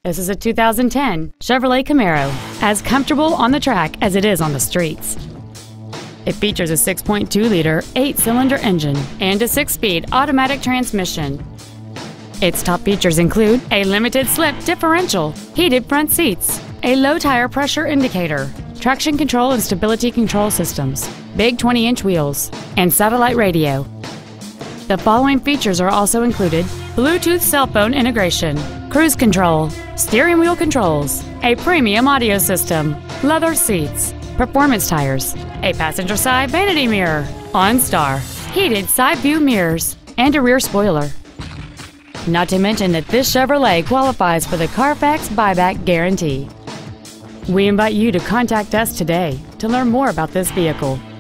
This is a 2010 Chevrolet Camaro, as comfortable on the track as it is on the streets. It features a 6.2-liter, 8-cylinder engine and a 6-speed automatic transmission. Its top features include a limited-slip differential, heated front seats, a low-tire pressure indicator, traction control and stability control systems, big 20-inch wheels, and satellite radio. The following features are also included: Bluetooth cell phone integration, cruise control, steering wheel controls, a premium audio system, leather seats, performance tires, a passenger side vanity mirror, OnStar, heated side view mirrors, and a rear spoiler. Not to mention that this Chevrolet qualifies for the Carfax buyback guarantee. We invite you to contact us today to learn more about this vehicle.